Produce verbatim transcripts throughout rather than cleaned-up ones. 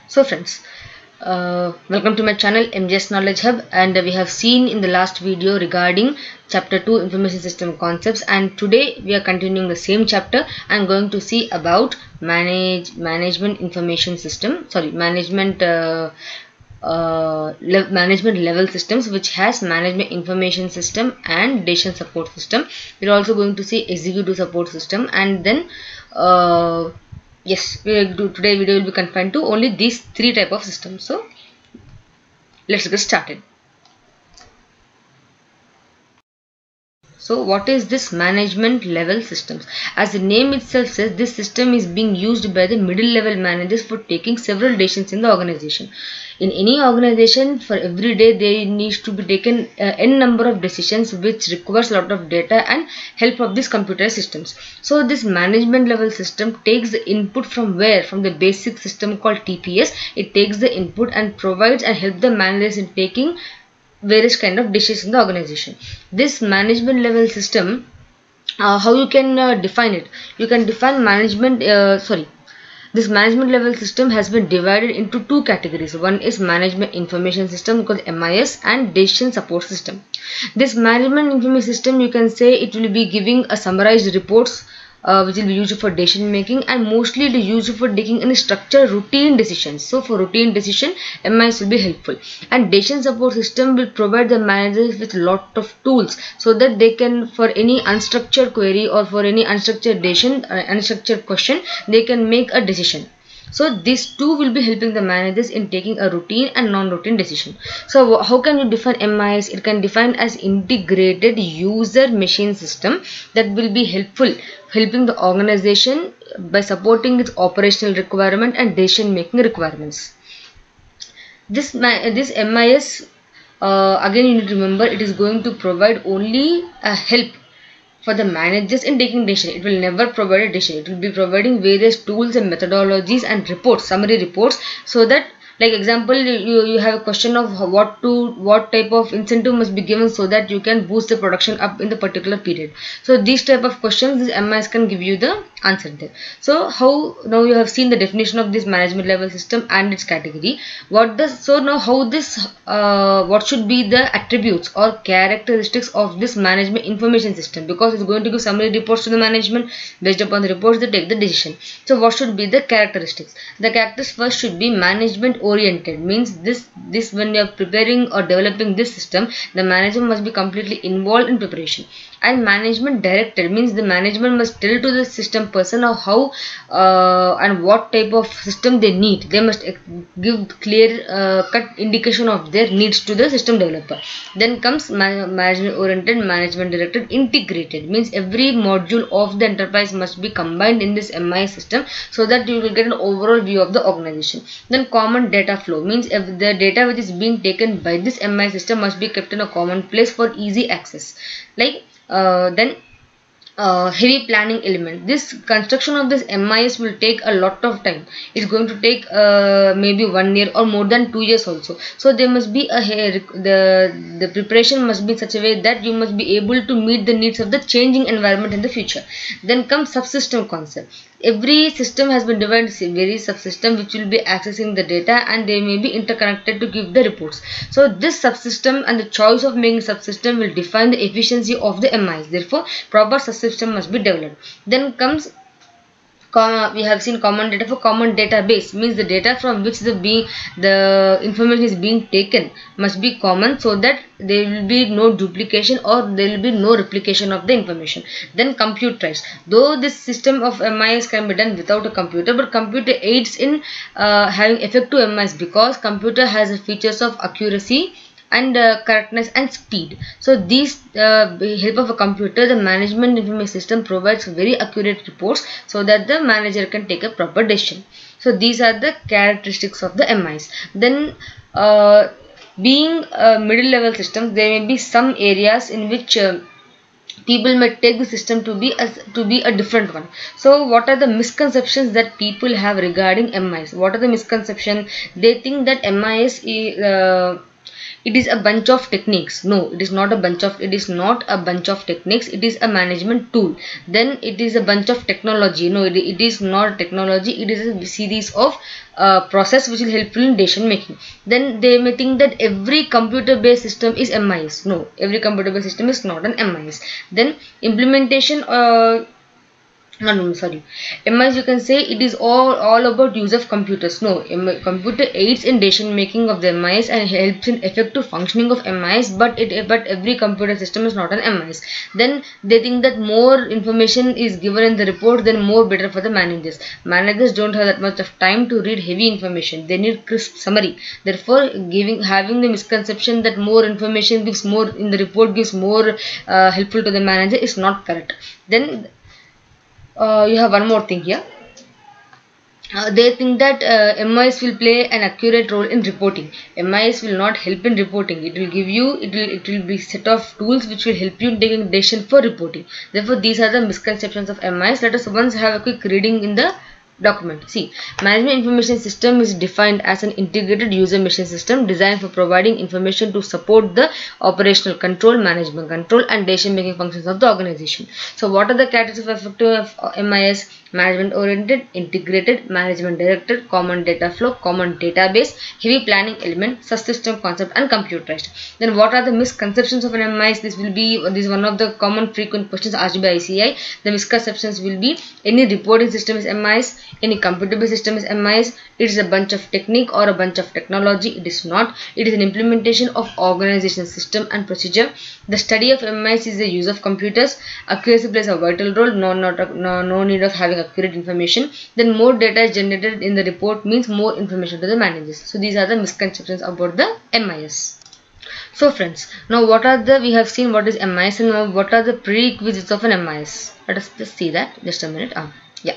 So friends, uh, welcome to my channel M J S Knowledge Hub, and we have seen in the last video regarding chapter two information system concepts, and today we are continuing the same chapter. I am going to see about manage management information system sorry management uh, uh, le management level systems, which has management information system and decision support system. We are also going to see executive support system, and then uh, yes, we will do today video will be confined to only these three type of systems. So let's get started. So what is this management level systems? As the name itself says, this system is being used by the middle level managers for taking several decisions in the organization. In any organization, for every day there needs to be taken uh, n number of decisions, which requires a lot of data and help of these computer systems. So this management level system takes the input from where? From the basic system called T P S. It takes the input and provides and help the managers in taking various kind of decisions in the organization. This management level system, uh, how you can uh, define it? You can define management uh, sorry this management level system has been divided into two categories. One is management information system called M I S and decision support system. This management information system, you can say it will be giving a summarized reports Uh, which will be used for decision making, and mostly it is used for taking any structured routine decisions. So for routine decision, M I S will be helpful, and decision support system will provide the managers with lot of tools so that they can, for any unstructured query or for any unstructured decision, uh, unstructured question, they can make a decision. So these two will be helping the managers in taking a routine and non-routine decision. So how can you define M I S? It can define as integrated user machine system that will be helpful, helping the organization by supporting its operational requirement and decision making requirements. This, this M I S, uh, again you need to remember, it is going to provide only a help for the managers in taking decision. It will never provide a decision. It will be providing various tools and methodologies and reports, summary reports, so that, like example, you, you have a question of what to what type of incentive must be given so that you can boost the production up in the particular period. So these type of questions, this M I S can give you the answer there. So how, now you have seen the definition of this management level system and its category. What does, so now how this uh, what should be the attributes or characteristics of this management information system, because it's going to give summary reports to the management. Based upon the reports, they take the decision. So what should be the characteristics? The characteristics first should be management oriented, means this this when you are preparing or developing this system, the manager must be completely involved in preparation. And management directed means the management must tell to the system person of how uh, and what type of system they need. They must give clear uh, cut indication of their needs to the system developer. Then comes man management oriented, management directed, integrated means every module of the enterprise must be combined in this M I S system so that you will get an overall view of the organization. Then common data flow means if the data which is being taken by this M I S system must be kept in a common place for easy access. Like uh, then Uh, heavy planning element. This construction of this M I S will take a lot of time. It's going to take uh, maybe one year or more than two years also. So there must be a the the preparation must be in such a way that you must be able to meet the needs of the changing environment in the future. Then comes subsystem concept. Every system has been divided into various subsystem which will be accessing the data, and they may be interconnected to give the reports. So this subsystem and the choice of making subsystem will define the efficiency of the M I S. Therefore, proper subsystem must be developed. Then comes, we have seen common data. For common database means the data from which the being the information is being taken must be common, so that there will be no duplication or there will be no replication of the information. Then computerized, though this system of M I S can be done without a computer, but computer aids in uh, having effective M I S, because computer has the features of accuracy and uh, correctness and speed. So these uh, help of a computer, the management information system provides very accurate reports so that the manager can take a proper decision. So these are the characteristics of the M I S. Then uh, being a middle level system, there may be some areas in which uh, people may take the system to be as to be a different one. So what are the misconceptions that people have regarding M I S? What are the misconceptions? They think that M I S is uh, it is a bunch of techniques. No, it is not a bunch of it is not a bunch of techniques. It is a management tool. Then it is a bunch of technology. No, it, it is not technology. It is a series of uh, process which will helpful in decision making. Then they may think that every computer based system is M I S. No, every computer based system is not an M I S. Then implementation uh, No, no, sorry. M I S, you can say it is all all about use of computers. No, computer aids in decision making of the M I S and helps in effective functioning of M I S. But it but every computer system is not an M I S. Then they think that more information is given in the report, then more better for the managers. Managers don't have that much of time to read heavy information. They need crisp summary. Therefore, giving having the misconception that more information gives more in the report gives more uh, helpful to the manager is not correct. Then Uh, you have one more thing here. Uh, they think that uh, M I S will play an accurate role in reporting. M I S will not help in reporting. It will give you, it will, it will be set of tools which will help you in taking decision for reporting. Therefore, these are the misconceptions of M I S. Let us once have a quick reading in the document. See, management information system is defined as an integrated user machine system designed for providing information to support the operational control, management control and decision making functions of the organization. So what are the characteristics of effective M I S? Management oriented, integrated, management directed, common data flow, common database, heavy planning element, subsystem concept and computerized. Then what are the misconceptions of an M I S? This will be this is one of the common frequent questions asked by I C A I. The misconceptions will be any reporting system is M I S, any computer based system is M I S, it is a bunch of technique or a bunch of technology. It is not. It is an implementation of organization system and procedure. The study of M I S is the use of computers. Accuracy plays a vital role. No, not no, no need of having accurate information. Then more data is generated in the report means more information to the managers. So these are the misconceptions about the M I S. So friends, now what are the we have seen what is M I S and now what are the prerequisites of an M I S. Let us just see that. Just a minute. Ah, yeah.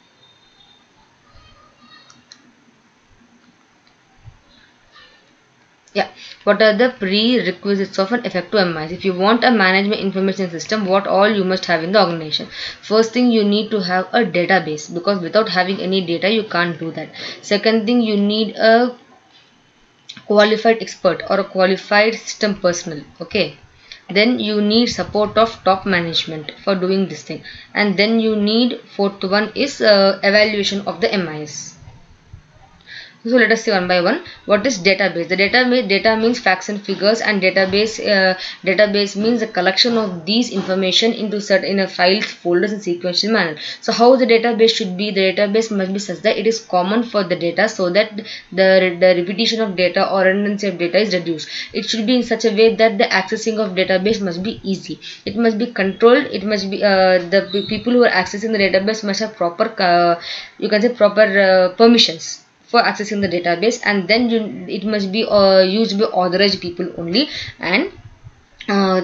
Yeah, what are the prerequisites of an effective M I S? If you want a management information system, what all you must have in the organization? First thing, you need to have a database, because without having any data you can't do that. Second thing, you need a qualified expert or a qualified system personnel. Okay, then you need support of top management for doing this thing, and then you need fourth one is uh, evaluation of the M I S. So let us see one by one. What is database? The data data means facts and figures, and database uh, database means the collection of these information into certain in a files, folders, in sequential manner. So how the database should be? The database must be such that it is common for the data, so that the the repetition of data or redundancy of data is reduced. It should be in such a way that the accessing of database must be easy. It must be controlled. It must be uh, the people who are accessing the database must have proper uh, you can say proper uh, permissions for accessing the database, and then you, it must be uh, used by authorized people only, and uh,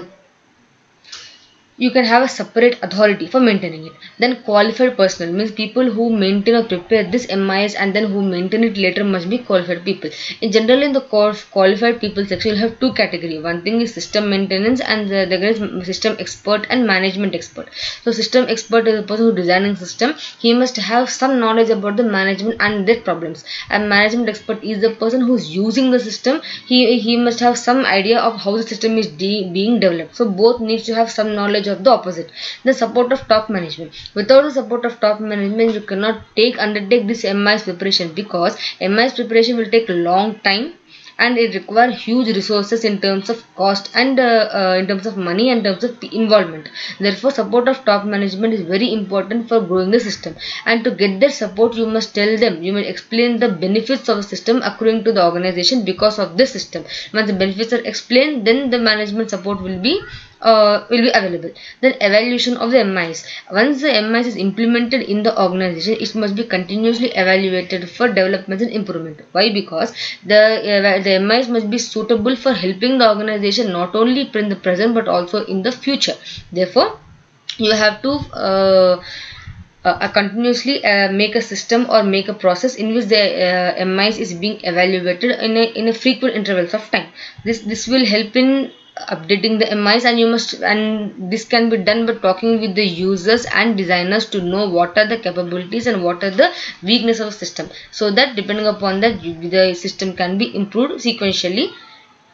you can have a separate authority for maintaining it. Then qualified personnel means people who maintain or prepare this M I S and then who maintain it later must be qualified people. In general, in the course qualified people section, you have two categories. One thing is system maintenance, and the other is system expert and management expert. So system expert is the person who designing system. He must have some knowledge about the management and their problems. And management expert is the person who is using the system. He he must have some idea of how the system is de being developed. So both needs to have some knowledge of the opposite. The support of top management. Without the support of top management, you cannot take undertake this M I S preparation, because M I S preparation will take a long time and it requires huge resources in terms of cost and uh, uh, in terms of money and in terms of involvement. Therefore, support of top management is very important for growing the system. And to get their support, you must tell them, you must explain the benefits of the system accruing to the organization because of this system. Once the benefits are explained, then the management support will be Uh, will be available. Then evaluation of the M I S. Once the M I S is implemented in the organization, it must be continuously evaluated for development and improvement. Why? Because the uh, the M I S must be suitable for helping the organization not only in the present but also in the future. Therefore, you have to uh, Uh, continuously uh, make a system or make a process in which the uh, M I S is being evaluated in a, in a frequent intervals of time. This this will help in updating the M I S, and you must and this can be done by talking with the users and designers to know what are the capabilities and what are the weakness of the system, so that depending upon that you, the system can be improved sequentially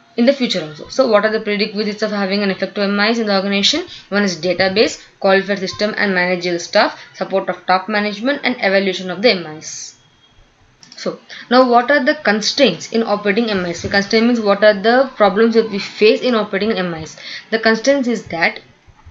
in the future also. So what are the prerequisites of having an effective M I S in the organization? One is database, qualified system and managerial staff, support of top management and evaluation of the M I S. So now what are the constraints in operating M I S? The constraint means what are the problems that we face in operating M I S. The constraints is that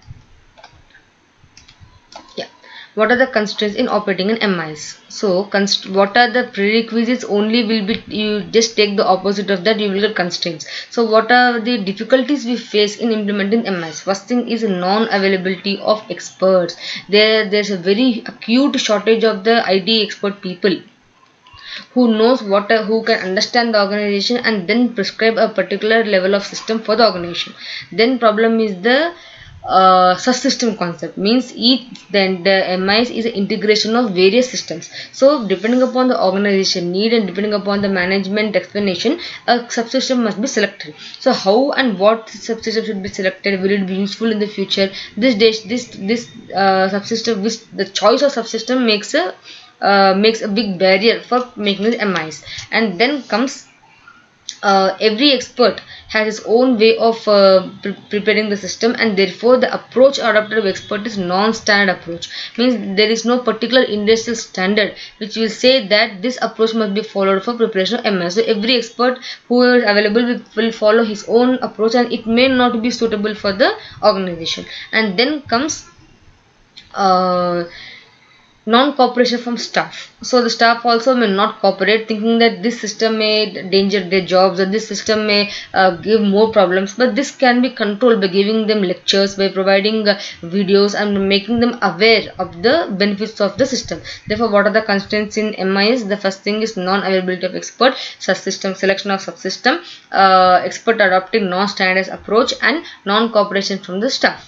what are the constraints in operating an M I S? So, what are the prerequisites? Only will be, you just take the opposite of that, you will get constraints. So, what are the difficulties we face in implementing M I S? First thing is non-availability of experts. There, there's a very acute shortage of the I T expert people who knows what, who can understand the organization and then prescribe a particular level of system for the organization. Then problem is the Uh, subsystem concept, means each then the M I S is an integration of various systems. So depending upon the organization need and depending upon the management explanation, a subsystem must be selected. So how and what subsystem should be selected? Will it be useful in the future? This this this uh, subsystem, which the choice of subsystem makes a uh, makes a big barrier for making the M I S. And then comes Uh, every expert has his own way of uh, pre preparing the system, and therefore the approach adopted by expert is non-standard approach. Means there is no particular industrial standard which will say that this approach must be followed for preparation of M I S. So every expert who is available will, will follow his own approach, and it may not be suitable for the organization. And then comes uh, non-cooperation from staff. So the staff also may not cooperate, thinking that this system may endanger their jobs or this system may uh, give more problems. But this can be controlled by giving them lectures, by providing uh, videos and making them aware of the benefits of the system. Therefore, what are the constraints in M I S? The first thing is non-availability of expert, subsystem selection of subsystem, uh, expert adopting non-standardized approach and non-cooperation from the staff.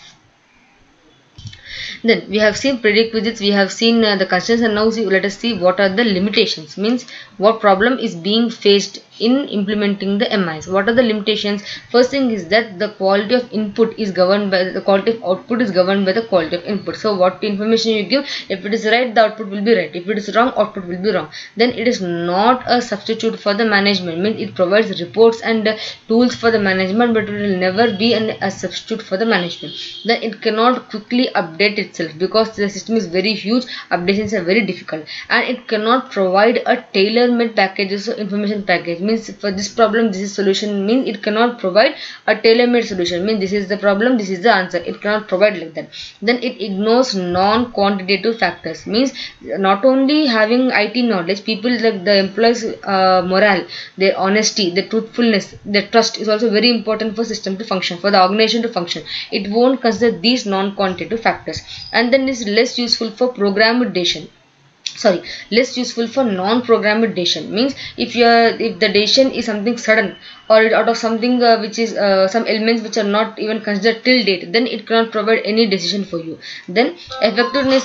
Then we have seen prerequisites, we have seen uh, the constraints, and now see, let us see what are the limitations. Means what problem is being faced in implementing the M I S. What are the limitations? First thing is that the quality of input is governed by the quality of output is governed by the quality of input. So what information you give, if it is right, the output will be right. If it is wrong, output will be wrong. Then it is not a substitute for the management. Means it provides reports and uh, tools for the management, but it will never be an, a substitute for the management. Then it cannot quickly update itself because the system is very huge. Updations are very difficult, and it cannot provide a tailor-made packages or information package. Means for this problem this is solution, means it cannot provide a tailor-made solution. Means this is the problem, this is the answer. It cannot provide like that. Then it ignores non-quantitative factors. Means not only having I T knowledge, people like the employees uh, morale, their honesty, their truthfulness, their trust is also very important for system to function, for the organization to function. It won't consider these non-quantitative factors. And then is less useful for programmed decision. Sorry, less useful for non-programmed decision. Means if you are, if the decision is something sudden or out of something uh, which is uh, some elements which are not even considered till date, then it cannot provide any decision for you. Then effectiveness.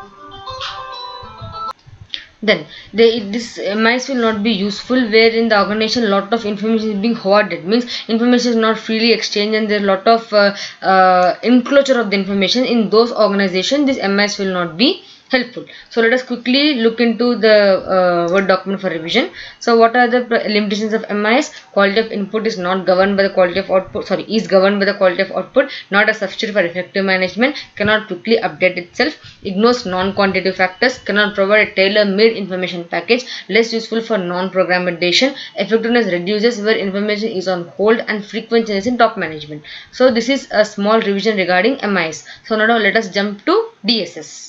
Then they, this M I S will not be useful where in the organization lot of information is being hoarded. Means information is not freely exchanged and there is a lot of uh, uh, enclosure of the information. In those organizations, this M I S will not be helpful. So let us quickly look into the uh, Word document for revision. So what are the limitations of M I S? Quality of input is not governed by the quality of output, sorry, is governed by the quality of output, not a substitute for effective management, cannot quickly update itself, ignores non-quantitative factors, cannot provide a tailor-made information package, less useful for non-programmed decision, effectiveness reduces where information is on hold, and frequent changes in top management. So this is a small revision regarding M I S. So now let us jump to D S S.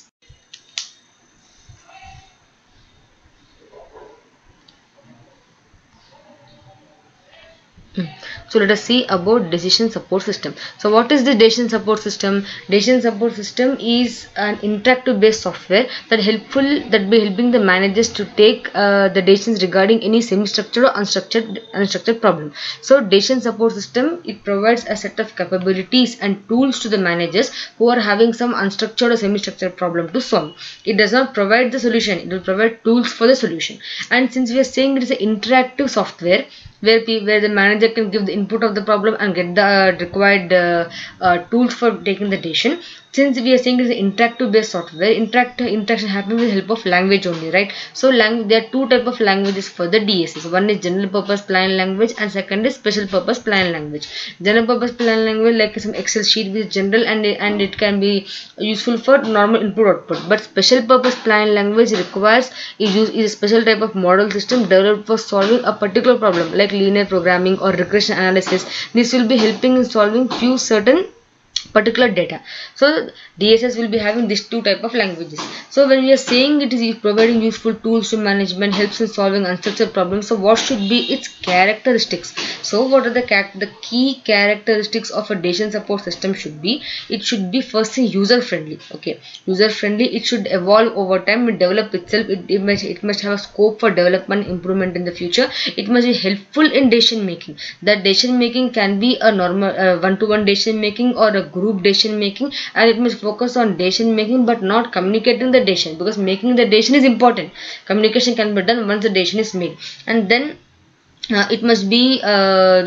So let us see about decision support system. So what is the decision support system? Decision support system is an interactive based software that helpful that be helping the managers to take uh, the decisions regarding any semi-structured or unstructured unstructured problem. So decision support system, it provides a set of capabilities and tools to the managers who are having some unstructured or semi-structured problem to solve. It does not provide the solution, it will provide tools for the solution. And since we are saying it is an interactive software where, where the manager manager can give the input of the problem and get the uh, required uh, uh, tools for taking the decision. Since we are saying it is an interactive based software, interact interaction happens with the help of language only, right? So language, there are two type of languages for the D S S. One is general purpose plain language and second is special purpose plain language. General purpose plain language like some Excel sheet which is general and and it can be useful for normal input output. But special purpose plain language requires is use is a special type of model system developed for solving a particular problem like linear programming or regression analysis. This will be helping in solving few certain particular data. So D S S will be having these two type of languages. So when we are saying it is providing useful tools to management, helps in solving unstructured problems, so what should be its characteristics? So what are the the key characteristics of a decision support system should be? It should be first thing user friendly. Okay, user friendly. It should evolve over time and develop itself. It, it must it must have a scope for development, improvement in the future. It must be helpful in decision making. That decision making can be a normal uh, one-to-one decision making or a group decision making, and it must focus on decision making but not communicating the decision, because making the decision is important. Communication can be done once the decision is made. And then uh, it must be uh,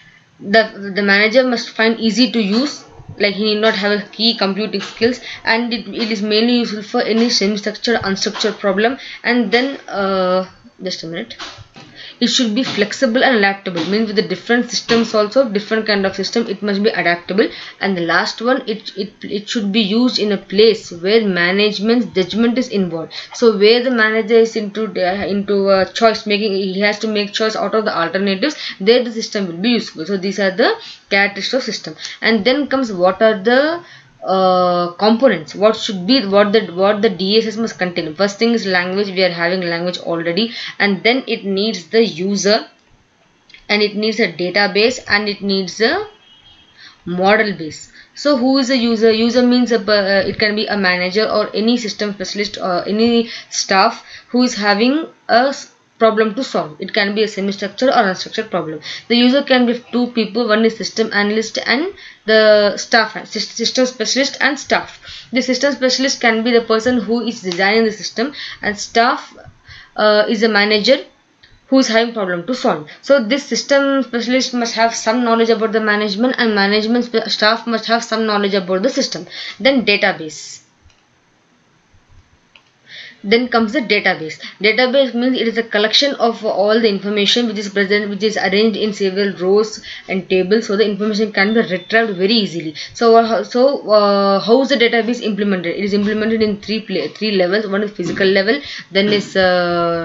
the the manager must find easy to use, like he need not have a key computing skills, and it, it is mainly useful for any semi-structured unstructured problem. And then uh, just a minute, it should be flexible and adaptable, means with the different systems also, different kind of system, it must be adaptable. And the last one, it it, it should be used in a place where management's judgment is involved. So where the manager is into uh, into uh, choice making, he has to make choice out of the alternatives, there the system will be useful. So these are the characteristics of system. And then comes what are the uh, components, what should be what the what the D S S must contain. First thing is language. We are having language already, and then it needs the user, and it needs a database, and it needs a model base. So who is a user? User means a, uh, it can be a manager or any system specialist or any staff who is having a problem to solve. It can be a semi-structured or unstructured problem. The user can be two people, one is system analyst and the staff, system specialist and staff. The system specialist can be the person who is designing the system, and staff uh, is a manager who is having problem to solve. So this system specialist must have some knowledge about the management, and management staff must have some knowledge about the system. Then database. Then comes the database. Database means it is a collection of all the information which is present, which is arranged in several rows and tables, so the information can be retrieved very easily. So, uh, so uh, how is the database implemented? It is implemented in three play, three levels. One is physical level, then is uh,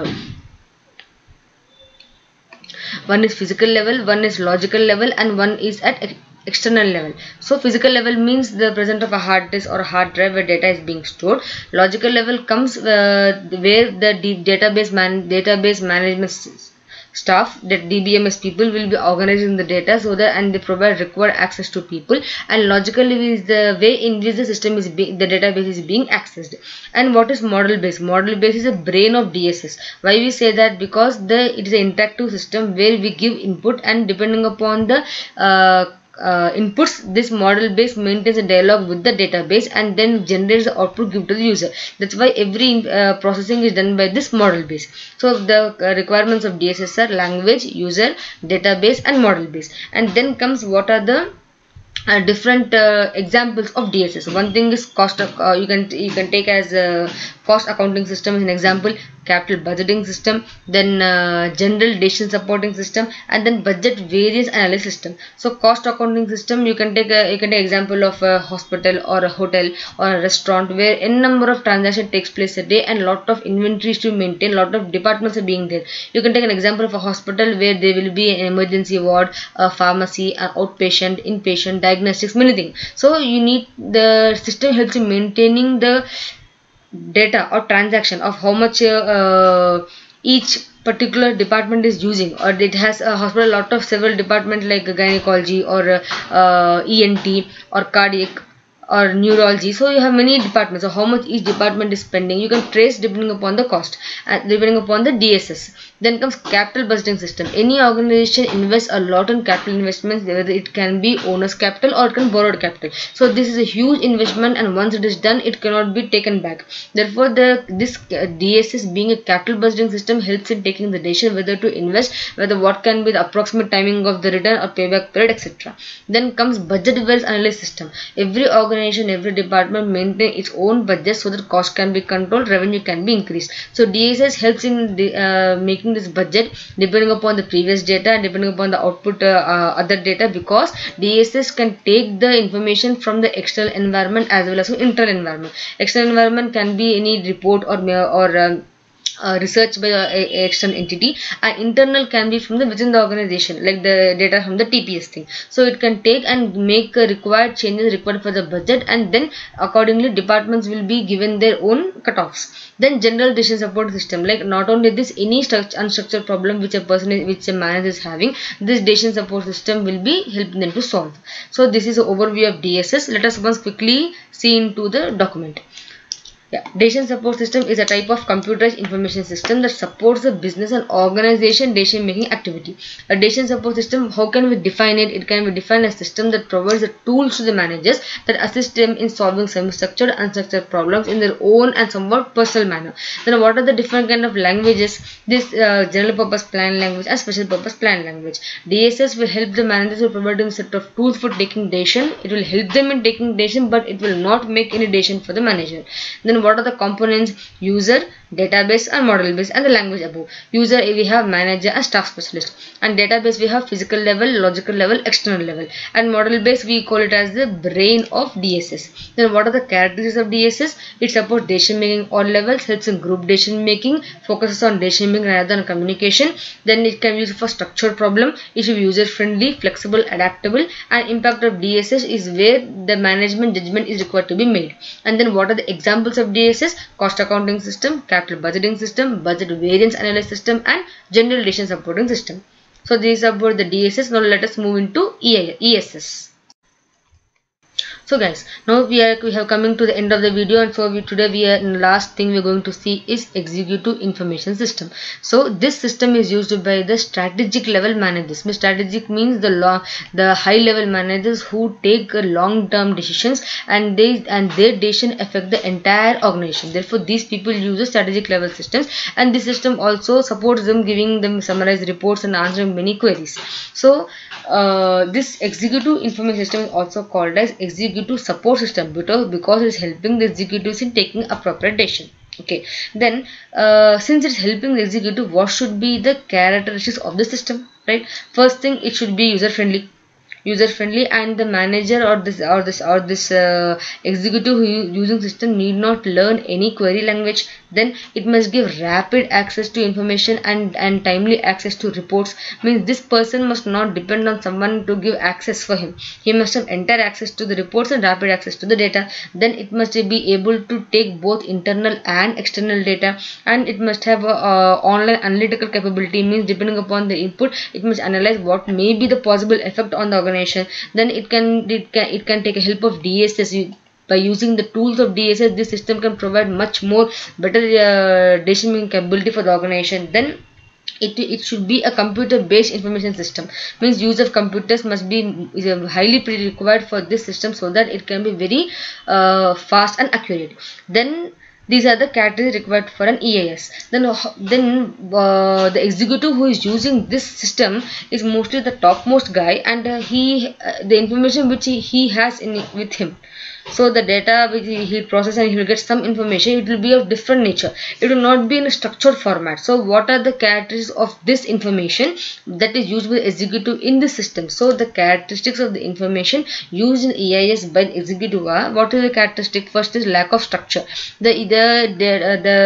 one is physical level, one is logical level, and one is at external level. So physical level means the presence of a hard disk or a hard drive where data is being stored. Logical level comes uh, where the database man database management staff, that D B M S people, will be organizing the data so that and they provide required access to people. And logical level is the way in which the system is being, the database is being accessed. And what is model base? Model base is a brain of D S S. Why we say that? Because the it is an interactive system where we give input, and depending upon the uh, Uh, inputs, this model base maintains a dialogue with the database and then generates the output given to the user. That's why every uh, processing is done by this model base. So the uh, requirements of D S S are language, user, database, and model base. And then comes what are the Uh, different uh, examples of D S S. One thing is cost of, uh, you can you can take as a cost accounting system as an example, capital budgeting system, then uh, general decision supporting system, and then budget variance analysis system. So cost accounting system, you can take a you can take example of a hospital or a hotel or a restaurant where n number of transactions takes place a day and lot of inventories to maintain, lot of departments are being there. You can take an example of a hospital where there will be an emergency ward, a pharmacy, an outpatient, inpatient, diagnostics, many things. So you need the system helps in maintaining the data or transaction of how much uh, uh, each particular department is using, or it has a hospital lot of several departments like gynecology or uh, uh, E N T or cardiac or neurology. So you have many departments. So how much each department is spending, you can trace depending upon the cost and depending upon the D S S. Then comes capital budgeting system. Any organization invests a lot in capital investments, whether it can be owner's capital or it can borrowed capital. So this is a huge investment, and once it is done, it cannot be taken back. Therefore, the this D S S being a capital budgeting system helps in taking the decision whether to invest, whether what can be the approximate timing of the return or payback period, et cetera. Then comes budget wealth analysis system. Every organization, every department maintain its own budget so that cost can be controlled, revenue can be increased. So D S S helps in the, uh, making this budget depending upon the previous data and depending upon the output uh, uh, other data, because D S S can take the information from the external environment as well as internal environment. External environment can be any report or or um, Uh, research by an external entity, and internal can be from the within the organization, like the data from the T P S thing. So it can take and make uh, required changes required for the budget, and then accordingly departments will be given their own cutoffs. Then general decision support system, like not only this, any unstructured problem which a person is, which a manager is having, this decision support system will be helping them to solve. So this is an overview of D S S. Let us once quickly see into the document. Yeah, decision support system is a type of computerized information system that supports the business and organization decision making activity. A decision support system, how can we define it? It can be defined as a system that provides the tools to the managers that assist them in solving semi-structured and unstructured problems in their own and somewhat personal manner. Then what are the different kind of languages? This uh, general purpose plan language and special purpose plan language. D S S will help the managers to provide them a set of tools for taking decision. It will help them in taking decision, but it will not make any decision for the manager. Then what are the components? User, database and model base, and the language above. User, we have manager and staff specialist, and database we have physical level, logical level, external level, and model base we call it as the brain of D S S. Then what are the characteristics of D S S? It supports decision making all levels, helps in group decision making, focuses on decision making rather than communication. Then it can be used for structured problem. It should be user friendly, flexible, adaptable, and impact of D S S is where the management judgment is required to be made. And then what are the examples of D S S? Cost accounting system, capital budgeting system, budget variance analysis system, and general decision supporting system. So these are about the D S S. Now let us move into E S S. So guys, now we are we have coming to the end of the video, and so we today we are in last thing we are going to see is executive information system. So this system is used by the strategic level managers. Strategic means the law the high level managers who take uh, long term decisions, and they and their decision affect the entire organization. Therefore these people use the strategic level systems, and this system also supports them, giving them summarized reports and answering many queries. So uh, this executive information system is also called as executive support system, because because it is helping the executives in taking appropriate decision. Okay, then uh, since it's helping the executive, what should be the characteristics of the system? Right, first thing, it should be user friendly. User friendly, and the manager or this or this or this uh, executive who using system need not learn any query language. Then it must give rapid access to information and and timely access to reports. Means this person must not depend on someone to give access for him. He must have entire access to the reports and rapid access to the data. Then it must be able to take both internal and external data, and it must have a, a online analytical capability. Means depending upon the input, it must analyze what may be the possible effect on the organization. Then it can it can it can take a help of D S S. By using the tools of D S S, this system can provide much more better uh, decision making capability for the organization. Then it it should be a computer based information system. Means use of computers must be is a highly pre-required for this system, so that it can be very uh, fast and accurate. Then these are the characteristics required for an E I S. Then, then uh, the executive who is using this system is mostly the topmost guy, and uh, he uh, the information which he, he has in with him. So the data which he, he processes, and he will get some information. It will be of different nature. It will not be in a structured format. So what are the characteristics of this information that is used by the executive in the system? So the characteristics of the information used in E I S by the executive are, what is the characteristic? First is lack of structure. The the the, uh, the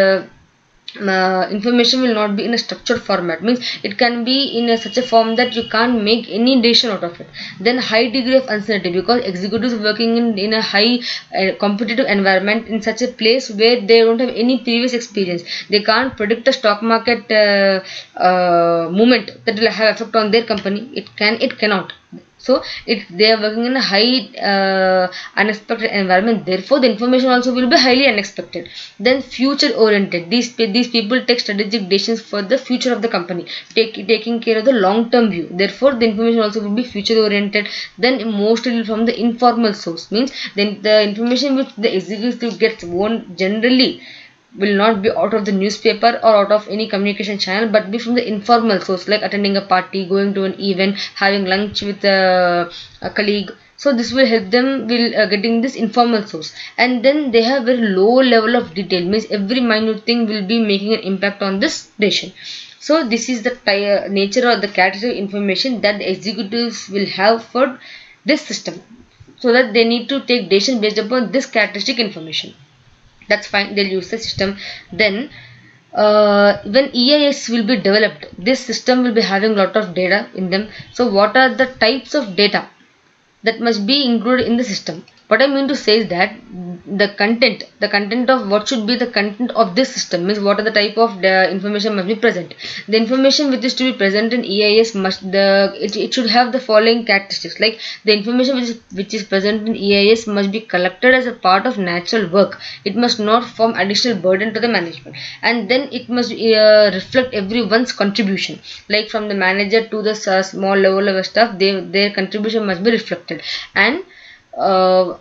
Uh, information will not be in a structured format. Means it can be in a, such a form that you can't make any decision out of it. Then high degree of uncertainty, because executives working in, in a high uh, competitive environment, in such a place where they don't have any previous experience. They can't predict the stock market uh, uh, movement that will have effect on their company. It can it cannot. So it they are working in a high uh, unexpected environment. Therefore, the information also will be highly unexpected. Then future oriented. These these people take strategic decisions for the future of the company, take, taking care of the long term view. Therefore, the information also will be future oriented. Then mostly from the informal source, means then the information which the executive gets won't generally will not be out of the newspaper or out of any communication channel, but be from the informal source, like attending a party, going to an event, having lunch with a, a colleague. So this will help them will uh, getting this informal source. And then they have very low level of detail, means every minute thing will be making an impact on this decision. So this is the uh, nature or the category information that the executives will have for this system, so that they need to take decision based upon this characteristic information. That's fine, they'll use the system. Then uh, when E I S will be developed, this system will be having a lot of data in them. So what are the types of data that must be included in the system? What I mean to say is that the content, the content of what should be the content of this system, means what are the type of the information must be present. The information which is to be present in E I S must the it, it should have the following characteristics, like the information which is which is present in E I S must be collected as a part of natural work. It must not form additional burden to the management, and then it must uh, reflect everyone's contribution, like from the manager to the uh, small level of staff, they, their contribution must be reflected. And uh,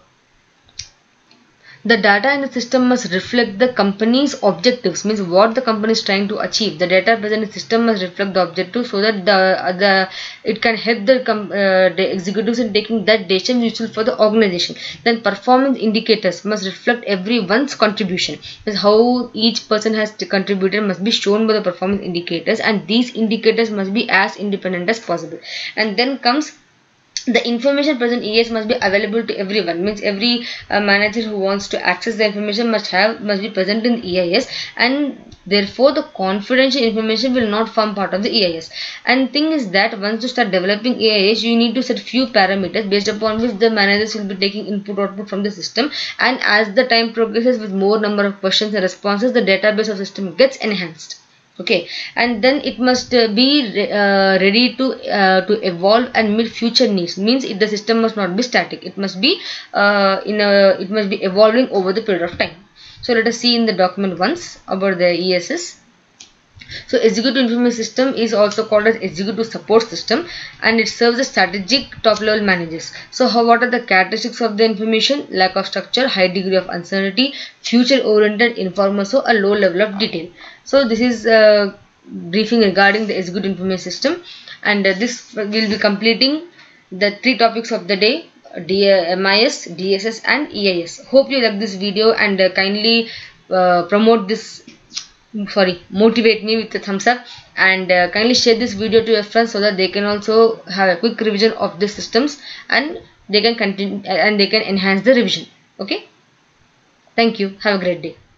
the data in the system must reflect the company's objectives, means what the company is trying to achieve. The data present in the system must reflect the objective, so that the uh, the it can help the, uh, the executives in taking that decision useful for the organization. Then performance indicators must reflect everyone's contribution, means how each person has contributed must be shown by the performance indicators, and these indicators must be as independent as possible. And then comes the information present in E I S must be available to everyone, means every uh, manager who wants to access the information must have must be present in E I S, and therefore the confidential information will not form part of the E I S. And thing is that once you start developing E I S, you need to set few parameters based upon which the managers will be taking input output from the system, and as the time progresses with more number of questions and responses, the database of system gets enhanced. Okay, and then it must uh, be uh, ready to uh, to evolve and meet future needs, means it, the system must not be static, it must be uh, in a it must be evolving over the period of time. So let us see in the document once about the E S S. So executive information system is also called as executive support system, and it serves the strategic top level managers. So how what are the characteristics of the information? Lack of structure, high degree of uncertainty, future oriented, informal, so a low level of detail. So this is uh, briefing regarding the executive information system, and uh, this will be completing the three topics of the day: M I S, D S S and E I S. Hope you like this video, and uh, kindly uh, promote this sorry motivate me with a thumbs up, and uh, kindly share this video to your friends, so that they can also have a quick revision of the systems, and they can continue and they can enhance the revision. Okay, thank you, have a great day.